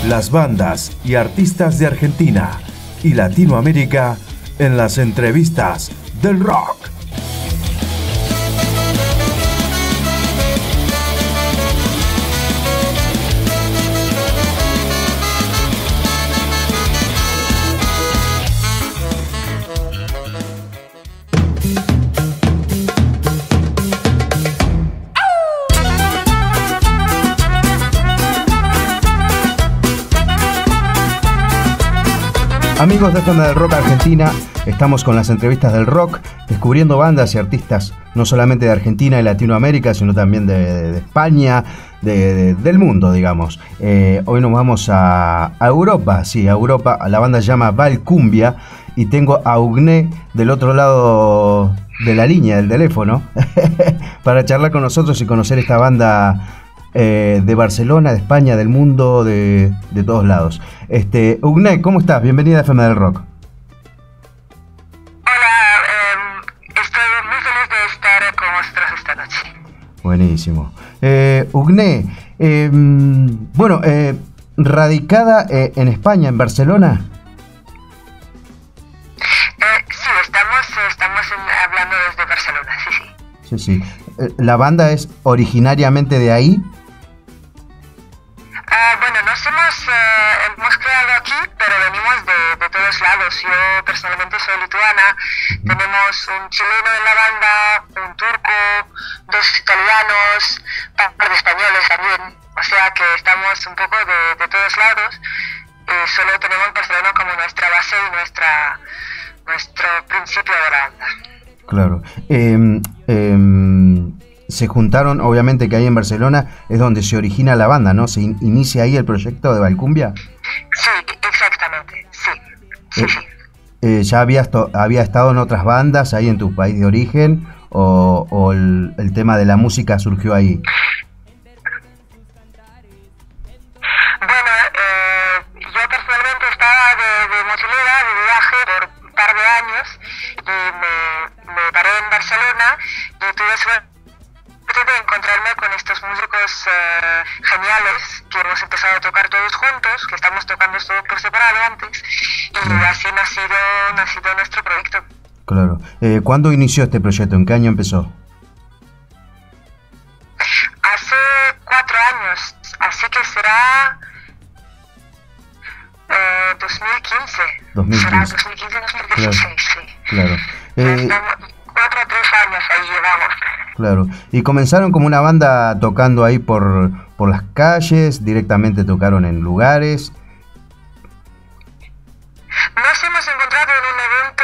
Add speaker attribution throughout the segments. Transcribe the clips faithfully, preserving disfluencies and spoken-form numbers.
Speaker 1: las bandas y artistas de Argentina y Latinoamérica en las entrevistas del rock. Amigos de F M del Rock Argentina, estamos con las entrevistas del rock, descubriendo bandas y artistas no solamente de Argentina y Latinoamérica, sino también de, de, de España, de, de, del mundo, digamos. Eh, hoy nos vamos a, a Europa, sí, a Europa. La banda se llama Valcumbia y tengo a Ugné del otro lado de la línea del teléfono para charlar con nosotros y conocer esta banda Eh, de Barcelona, de España, del mundo, de, de todos lados. Este, Ugné, ¿cómo estás? Bienvenida a F M del Rock.
Speaker 2: Hola, eh, estoy muy feliz de estar con vosotros esta noche.
Speaker 1: Buenísimo. Eh, Ugné, eh, bueno, eh, radicada eh, en España, en Barcelona.
Speaker 2: Eh, sí, estamos, estamos en, hablando desde Barcelona, sí, sí.
Speaker 1: Sí, sí. ¿La banda es originariamente de ahí?
Speaker 2: Uh, bueno, nos hemos, uh, hemos creado aquí, pero venimos de, de todos lados. Yo personalmente soy lituana, uh-huh. Tenemos un chileno en la banda, un turco, dos italianos, un par de españoles también. O sea que estamos un poco de, de todos lados. Eh, solo tenemos Barcelona como nuestra base y nuestra, nuestro principio de la banda.
Speaker 1: Claro. Eh, eh, se juntaron, obviamente que ahí en Barcelona es donde se origina la banda, ¿no? ¿Se in inicia ahí el proyecto de Valcumbia?
Speaker 2: Sí, exactamente, sí. sí,
Speaker 1: eh,
Speaker 2: sí.
Speaker 1: Eh, ¿Ya habías, había estado en otras bandas ahí en tu país de origen o, o el, el tema de la música surgió ahí?
Speaker 2: Bueno, eh, yo personalmente estaba de, de mochilera, de viaje por un par de años y me, me paré en Barcelona y tuve suerte de encontrarme con estos músicos uh, geniales que hemos empezado a tocar todos juntos, que estamos tocando todos por separado antes y claro. Así nacido, nacido nuestro proyecto.
Speaker 1: Claro. Eh, ¿Cuándo inició este proyecto? ¿En qué año empezó?
Speaker 2: Hace cuatro años, así que será eh, dos mil quince.
Speaker 1: dos mil quince.
Speaker 2: Será dos mil quince dos mil dieciséis,
Speaker 1: claro.
Speaker 2: Sí.
Speaker 1: Claro. Eh,
Speaker 2: cuatro o tres años ahí llevamos.
Speaker 1: Claro. ¿Y comenzaron como una banda tocando ahí por, por las calles? ¿Directamente tocaron en lugares?
Speaker 2: Nos hemos encontrado en un evento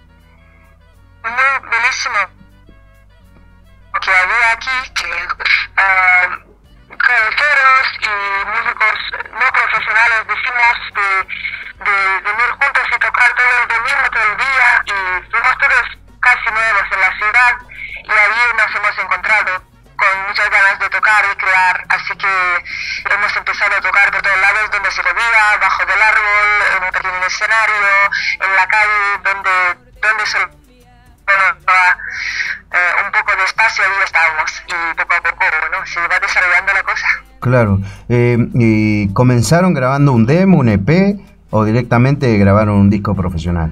Speaker 2: muy bellísimo que había aquí, que uh, callejeros y músicos no profesionales decimos de, de, de venir juntos y tocar todo el domingo, todo el día, y fuimos todos casi nuevos en la ciudad. Y ahí nos hemos encontrado con muchas ganas de tocar y crear, así que hemos empezado a tocar por todos lados donde se podía, bajo del árbol, en un pequeño escenario, en la calle, donde, donde se bueno, eh, un poco de espacio, ahí estábamos, y poco a poco, bueno, se va desarrollando la cosa.
Speaker 1: Claro, eh, ¿y comenzaron grabando un demo, un E P, o directamente grabaron un disco profesional?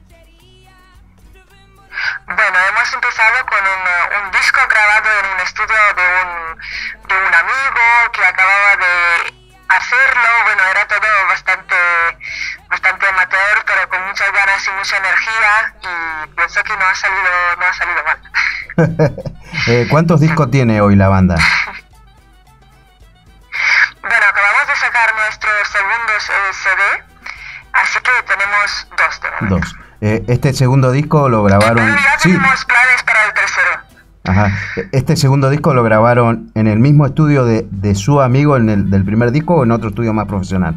Speaker 2: Bueno, hemos empezado con un, un disco grabado en un estudio de un, de un amigo que acababa de hacerlo. Bueno, era todo bastante, bastante amateur, pero con muchas ganas y mucha energía, y pienso que no ha salido, no ha salido mal.
Speaker 1: eh, ¿Cuántos discos tiene hoy la banda?
Speaker 2: Bueno, acabamos de sacar nuestro segundo eh, C D, así que tenemos dos de momento.
Speaker 1: Dos. Eh, ¿Este segundo disco lo grabaron?
Speaker 2: Pero ya tenemos sí. planes para el tercero.
Speaker 1: Ajá. ¿Este segundo disco lo grabaron en el mismo estudio de, de su amigo en el, del primer disco o en otro estudio más profesional?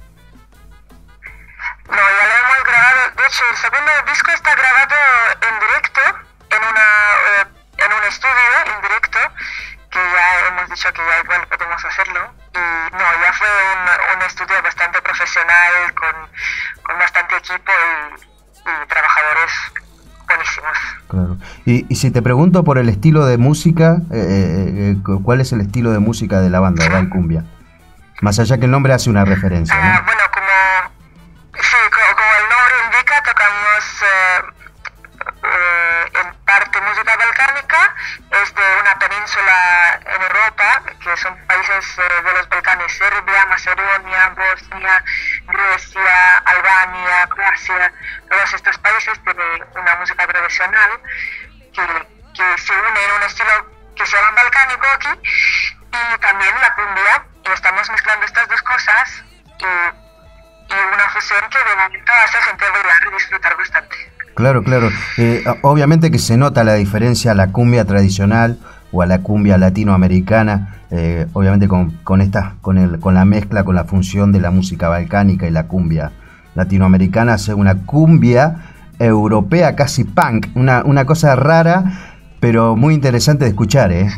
Speaker 2: No, ya lo hemos grabado. De hecho, el segundo disco está grabado en directo, en, una, eh, en un estudio en directo, que ya hemos dicho que ya igual podemos hacerlo. Y no, ya fue un, un estudio bastante profesional, con, con bastante equipo y... y trabajadores buenísimos.
Speaker 1: Claro. Y, y si te pregunto por el estilo de música, eh, eh, ¿cuál es el estilo de música de la banda, de Valcumbia? Más allá que el nombre hace una referencia, ¿no?
Speaker 2: Uh, bueno, como, sí, como, como el nombre indica, tocamos uh, uh, en parte música balcánica. Es de una península en Europa, que son países uh, de los Balcanes: Serbia, Macedonia, Bosnia, Grecia, Albania, Croacia. Todos estos países tienen una música tradicional que, que se une en un estilo que se llama balcánico aquí, y también la cumbia, y estamos mezclando estas dos cosas, y, y una fusión que de momento hace a gente bailar y disfrutar bastante.
Speaker 1: Claro, claro. Eh, obviamente que se nota la diferencia a la cumbia tradicional o a la cumbia latinoamericana, eh, obviamente con, con, esta, con, el, con la mezcla, con la función de la música balcánica y la cumbia latinoamericana, hace una cumbia europea casi punk, una, una cosa rara, pero muy interesante de escuchar, ¿eh?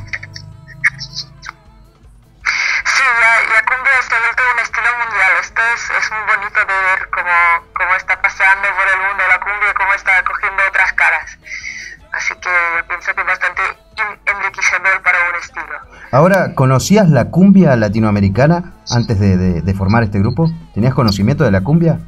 Speaker 2: Sí, la, la cumbia se ha vuelto un estilo mundial. Esto es, es muy bonito de ver cómo, cómo está paseando por el mundo la cumbia y cómo está cogiendo otras caras. Así que pienso que es bastante enriquecedor para un estilo.
Speaker 1: Ahora, ¿conocías la cumbia latinoamericana antes de, de, de formar este grupo? ¿Tenías conocimiento de la cumbia?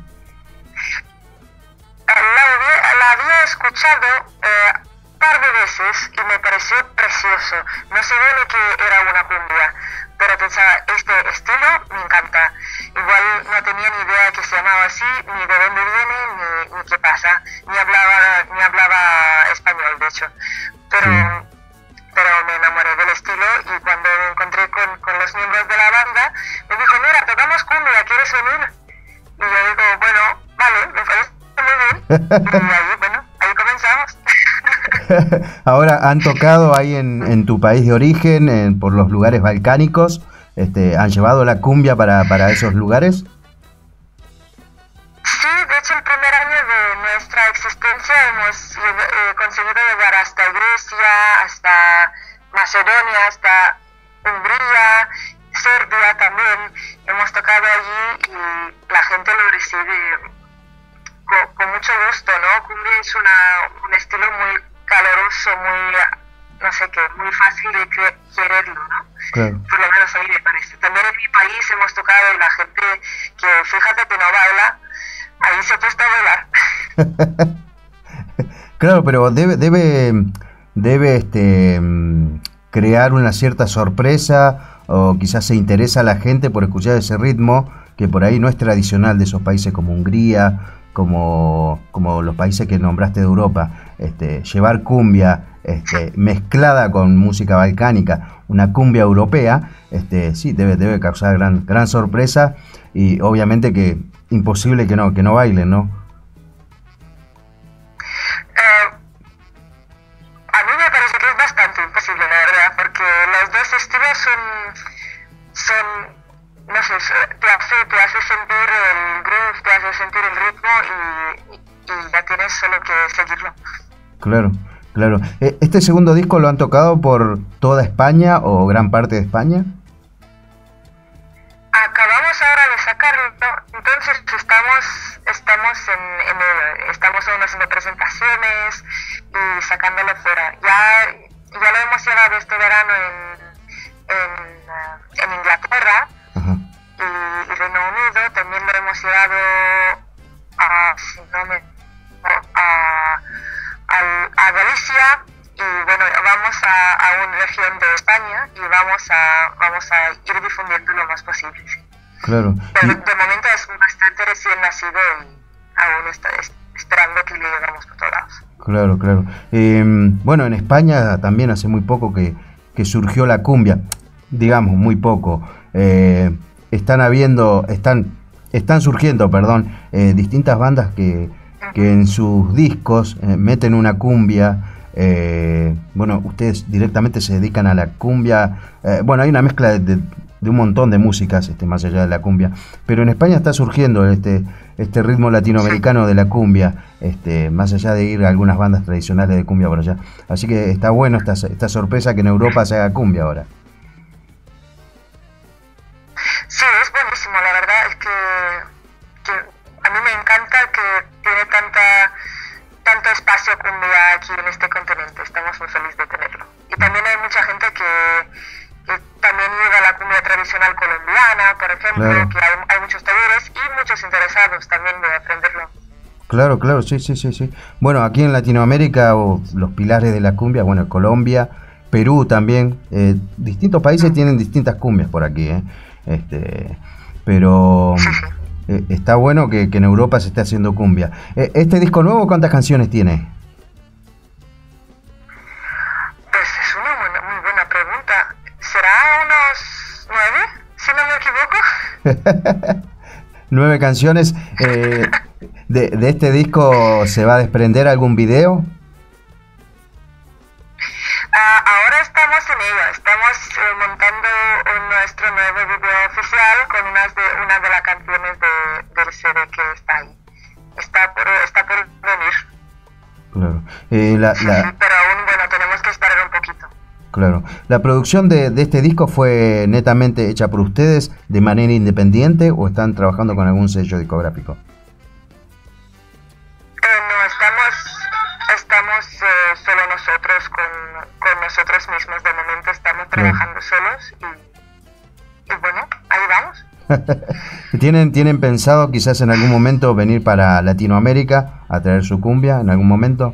Speaker 2: La, la había escuchado eh, un par de veces y me pareció precioso. No sabía lo que era una cumbia, pero pensaba, este estilo me encanta. Igual no tenía ni idea de que se llamaba así, ni de dónde viene, ni, ni qué pasa. Ni hablaba, ni hablaba español, de hecho. Pero, sí. pero me enamoré del estilo, y cuando me encontré con, con los miembros de la banda, me dijo, mira, tocamos cumbia, ¿quieres venir? Y yo digo, bueno, vale, me parece muy bien. Y ahí, bueno, ahí comenzamos.
Speaker 1: Ahora, ¿han tocado ahí en, en tu país de origen, en, por los lugares balcánicos? Este, ¿Han llevado la cumbia para, para esos lugares?
Speaker 2: Sí, de hecho el primer año de nuestra existencia hemos eh, conseguido llegar hasta Grecia, hasta Macedonia, hasta Hungría, Serbia también. Hemos tocado allí y la gente lo recibe con, con mucho gusto, ¿no? Cumbia es una, un estilo muy caloroso, muy, no sé qué, muy fácil de quererlo, ¿no?
Speaker 1: Claro.
Speaker 2: Por lo menos a mí me parece. También en mi país hemos tocado y la gente que, fíjate que no baila, ahí se ha puesto a bailar.
Speaker 1: Claro, pero debe, debe, debe este, crear una cierta sorpresa, o quizás se interesa a la gente por escuchar ese ritmo que por ahí no es tradicional de esos países como Hungría, como, como los países que nombraste de Europa. Este, llevar cumbia este, mezclada con música balcánica, una cumbia europea, este, sí, debe, debe causar gran, gran sorpresa, y obviamente que imposible que no, que no bailen, ¿no?
Speaker 2: Eh, a mí me parece que es bastante imposible, la verdad, porque los dos estilos son, son no sé, te hace, te hace sentir el groove, te hace sentir el ritmo, y, y ya tienes solo que seguirlo.
Speaker 1: Claro, claro. ¿Este segundo disco lo han tocado por toda España o gran parte de España?
Speaker 2: Acabamos ahora de sacarlo, entonces estamos estamos en, en el, estamos aún haciendo presentaciones y sacándolo fuera. Ya, ya lo hemos llevado este verano en, en, en Inglaterra. Ajá. Y, y Reino Unido. También lo hemos llevado a, si no me, a, a, a Galicia, y bueno, vamos a, a una región de España y vamos a vamos a ir difundiendo lo más posible. Sí.
Speaker 1: Claro.
Speaker 2: Pero de momento es bastante recién nacido y aún está esperando que le lleguemos por todos lados.
Speaker 1: Claro, claro. Eh, bueno, en España también hace muy poco que, que surgió la cumbia, digamos, muy poco. Eh, están habiendo, están, están surgiendo, perdón, eh, distintas bandas que, que en sus discos eh, meten una cumbia. Eh, bueno, ustedes directamente se dedican a la cumbia. Eh, bueno, hay una mezcla de, de, de un montón de músicas, este, más allá de la cumbia. Pero en España está surgiendo este, este ritmo latinoamericano de la cumbia, este, más allá de ir a algunas bandas tradicionales de cumbia por allá. Así que está bueno esta, esta sorpresa que en Europa se haga cumbia ahora.
Speaker 2: Sí, es buenísimo, la verdad es que, que a mí me encanta que tiene tanta tanto espacio cumbia aquí en este continente. Estamos muy felices de tenerlo. Y también hay mucha gente que, que también lleva la cumbia tradicional colombiana, por ejemplo,
Speaker 1: claro.
Speaker 2: que hay, hay muchos talleres y muchos interesados también de aprenderlo.
Speaker 1: Claro, claro, sí, sí, sí, sí. Bueno, aquí en Latinoamérica, o los pilares de la cumbia, bueno, Colombia, Perú también, eh, distintos países tienen distintas cumbias por aquí, ¿eh? Este, pero
Speaker 2: Sí, sí.
Speaker 1: eh, está bueno que, que en Europa se esté haciendo cumbia. Eh, ¿Este disco nuevo cuántas canciones tiene?
Speaker 2: Pues es una buena- muy buena pregunta. ¿Será unos nueve, si no me equivoco?
Speaker 1: Nueve canciones. Eh, de, ¿De este disco se va a desprender algún video?
Speaker 2: Ah, ahora estamos en ello, estamos eh, montando un- nuestro nuevo video oficial con unas de, una de las canciones de, del C D que está ahí. Está por, está por venir.
Speaker 1: Claro. Eh, la,
Speaker 2: Sí,
Speaker 1: la-
Speaker 2: sí, pero aún, bueno, tenemos que esperar un poquito.
Speaker 1: claro. ¿La producción de, de este disco fue netamente hecha por ustedes de manera independiente o están trabajando con algún sello discográfico?
Speaker 2: Eh, no, estamos, estamos eh, solo nosotros con, con nosotros mismos. De momento estamos trabajando solos y, y bueno, ahí vamos.
Speaker 1: ¿Tienen, ¿Tienen pensado quizás en algún momento venir para Latinoamérica a traer su cumbia en algún momento?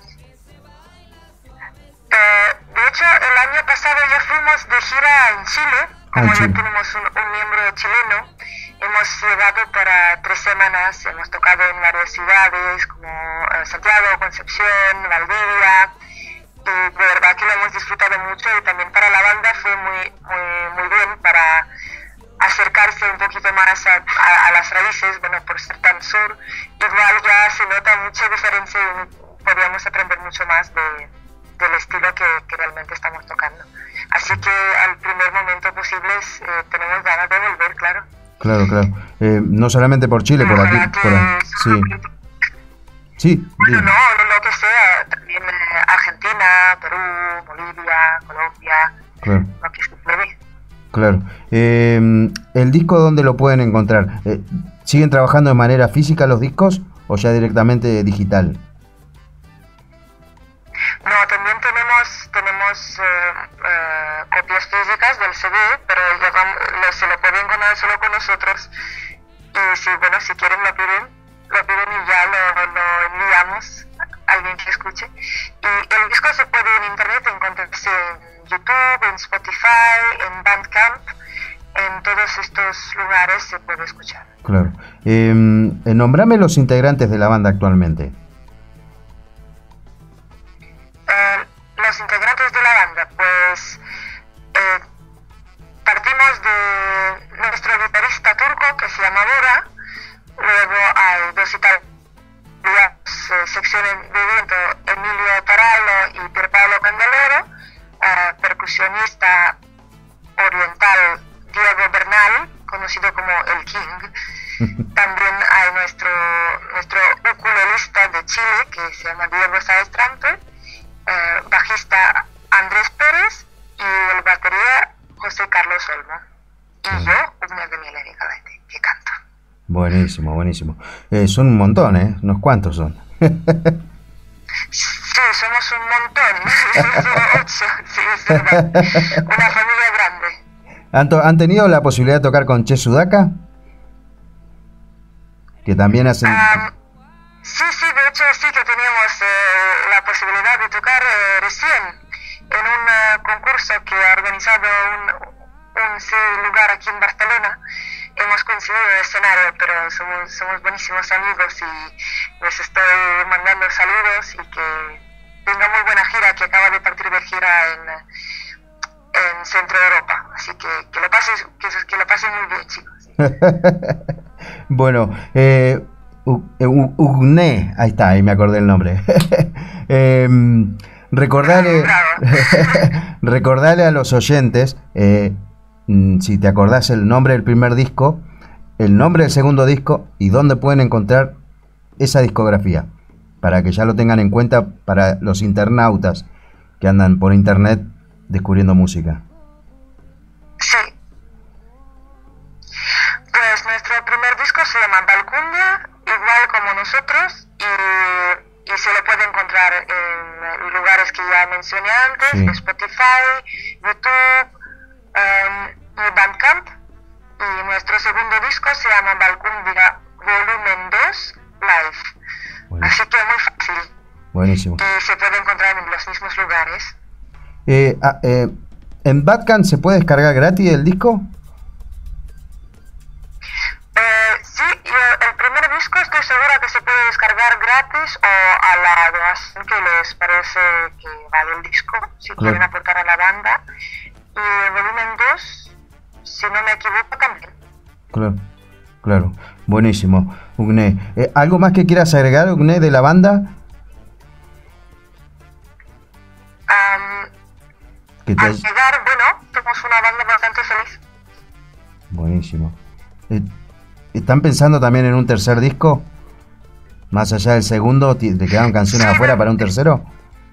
Speaker 2: Eh, de hecho, el año pasado ya fuimos de gira en Chile,
Speaker 1: Ah, en
Speaker 2: como
Speaker 1: Chile.
Speaker 2: ya tenemos un, un miembro chileno. Hemos llegado para tres semanas, hemos tocado en varias ciudades como eh, Santiago, Concepción, Valdivia, y de verdad que lo hemos disfrutado mucho y también para la banda fue muy, muy, muy bien para acercarse un poquito más a, a, a las raíces, bueno, por ser tan sur, igual ya se nota mucha diferencia y podríamos aprender mucho más de, del estilo que, que realmente estamos tocando. Así que al primer momento posible eh, tenemos ganas de volver, claro.
Speaker 1: Claro, claro. Eh, no solamente por Chile, por aquí.
Speaker 2: Ojalá que
Speaker 1: Por ahí. Sí. Sí,
Speaker 2: Bueno,
Speaker 1: digo.
Speaker 2: no, lo, lo que sea, también eh, Argentina, Perú, Bolivia, Colombia,
Speaker 1: Claro.
Speaker 2: lo que se puede.
Speaker 1: Claro. Eh, ¿El disco dónde lo pueden encontrar? Eh, ¿Siguen trabajando de manera física los discos o ya directamente digital?
Speaker 2: No, también tenemos tenemos eh, eh, copias físicas del C D, pero llevamos, lo, se lo pueden encontrar solo con nosotros. Y si, bueno, si quieren lo piden, lo piden y ya lo, lo enviamos a alguien que escuche. Y el disco se puede en internet encontrarse en YouTube, en Spotify, en Bandcamp, en todos estos lugares se puede escuchar.
Speaker 1: Claro. Eh, nombrame los integrantes de la banda actualmente.
Speaker 2: Eh, los integrantes de la banda, pues eh, partimos de nuestro guitarrista turco que se llama Bora, luego hay dos italianos, eh, sección de viento, Emilio Tarallo y Pierpaolo Candeloro, eh, percusionista oriental Diego Bernal, conocido como el King. También hay nuestro, nuestro ukulelista de Chile que se llama Diego Sáez Trampe, eh, bajista Andrés Pérez y el batería José Carlos Olmo. Y yo, una de mi Erika Gaete, que canto.
Speaker 1: Buenísimo, buenísimo. Eh, son un montón, ¿eh? ¿Unos cuantos son?
Speaker 2: Sí, somos un montón, somos ocho, sí, es verdad. Una familia grande.
Speaker 1: ¿Han, to- ¿Han tenido la posibilidad de tocar con Che Sudaka? Que también hacen...
Speaker 2: Um, sí, sí, de hecho sí que teníamos eh, la posibilidad de tocar eh, recién en un eh, concurso que ha organizado un, un sí, lugar aquí en Barcelona. Hemos conseguido el escenario, pero somos, somos buenísimos amigos y les estoy mandando saludos y que tenga muy buena gira, que acaba de partir de gira en, en Centro Europa. Así que que lo pases, que, que lo pasen muy bien, chicos.
Speaker 1: Bueno, eh, U- eh, U- Ugné, ahí está, ahí me acordé el nombre. eh, recordale, recordale a los oyentes, eh, mm, si te acordás el nombre del primer disco, el nombre del segundo disco y dónde pueden encontrar esa discografía, para que ya lo tengan en cuenta para los internautas que andan por internet descubriendo música.
Speaker 2: Sí. Pues nuestro primer disco se llama Balcumbia, igual como nosotros, y, y se lo puede encontrar en lugares que ya mencioné antes,
Speaker 1: Sí.
Speaker 2: Spotify, YouTube, um, y Bandcamp. Y nuestro
Speaker 1: Buenísimo.
Speaker 2: Y se puede encontrar en los mismos lugares.
Speaker 1: Eh, ah, eh, ¿En Bandcamp se puede descargar gratis el disco?
Speaker 2: Eh, sí, yo, el primer disco estoy segura que se puede descargar gratis o a la donación que les parece que vale el disco, si
Speaker 1: claro.
Speaker 2: quieren aportar a la banda. Y el volumen dos, si no me equivoco, también.
Speaker 1: Claro, claro. Buenísimo. Ugne, eh, ¿algo más que quieras agregar, Ugne, de la banda?
Speaker 2: Um,
Speaker 1: Que te...
Speaker 2: Al llegar, bueno, somos una banda bastante feliz.
Speaker 1: Buenísimo. Eh, ¿Están pensando también en un tercer disco? Más allá del segundo, ¿te quedaron canciones
Speaker 2: Sí,
Speaker 1: afuera para un tercero?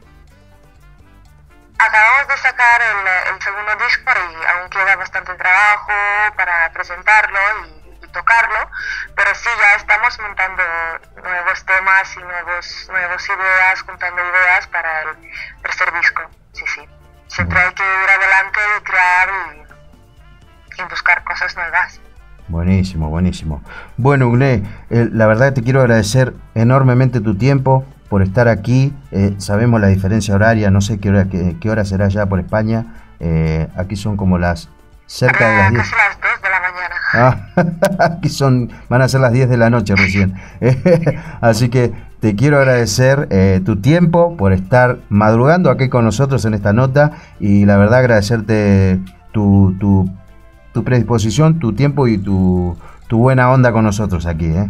Speaker 2: Acabamos de sacar el, el segundo disco y aún queda bastante trabajo para presentarlo y, y tocarlo, pero sí, ya estamos montando nuevos temas y nuevos, nuevas ideas, juntando ideas para el tercer disco. Sí, sí. Siempre hay que ir adelante y crear y, y buscar cosas nuevas.
Speaker 1: Buenísimo, buenísimo. Bueno, Ugne, eh, la verdad te quiero agradecer enormemente tu tiempo por estar aquí. Eh, sabemos la diferencia horaria, no sé qué hora, qué, qué hora será ya por España. Eh, aquí son como las cerca de las diez.
Speaker 2: Casi las dos de la mañana.
Speaker 1: Ah, aquí son, van a ser las diez de la noche recién. Así que te quiero agradecer eh, tu tiempo por estar madrugando aquí con nosotros en esta nota y la verdad agradecerte tu, tu, tu predisposición, tu tiempo y tu, tu buena onda con nosotros aquí. ¿eh?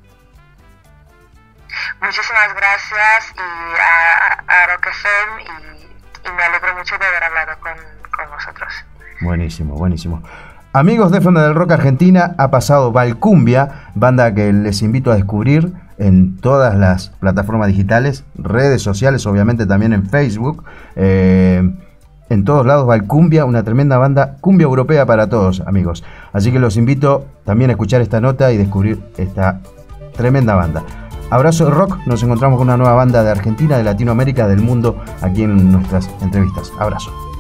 Speaker 2: Muchísimas gracias y a, a Rock F M y, y me alegro mucho de haber hablado con, con vosotros.
Speaker 1: Buenísimo, buenísimo. Amigos de Fonda del Rock Argentina, ha pasado Valcumbia, banda que les invito a descubrir en todas las plataformas digitales, redes sociales, obviamente también en Facebook. Eh, en todos lados Valcumbia, una tremenda banda, cumbia europea para todos, amigos. Así que los invito también a escuchar esta nota y descubrir esta tremenda banda. Abrazo de rock, nos encontramos con una nueva banda de Argentina, de Latinoamérica, del mundo, aquí en nuestras entrevistas. Abrazo.